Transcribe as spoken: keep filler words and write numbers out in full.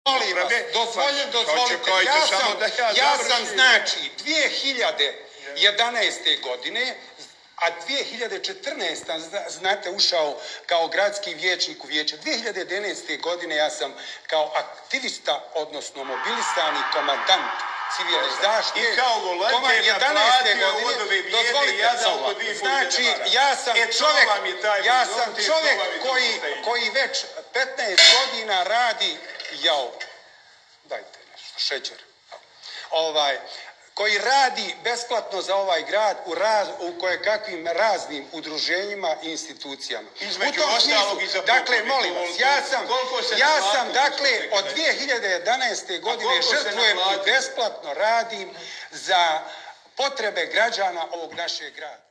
Molim vas, dozvolite, dozvolite. Ja sam, ja sam znači dvije hiljade jedanaeste. godine, a dvije hiljade četrnaeste. znate ušao kao gradski vijećnik u vijeće. dvije hiljade jedanaeste. godine ja sam kao aktivista, odnosno mobilisani komandant civilne zaštite. I kao volonter naplatio vodove bijede, jada oko dvije hiljade dolara. Znači, ja sam čovjek, ja sam čovjek koji, koji već petnaest godina radi, jao, dajte nešto, šećer, ovaj, koji radi besplatno za ovaj grad u, raz, u kojekakvim raznim udruženjima i institucijama. Između ostalog i za dakle, molim vas, ja sam, ja sam dakle, od dvije hiljade jedanaeste. godine žrtvujem i besplatno radim za potrebe građana ovog našeg grada.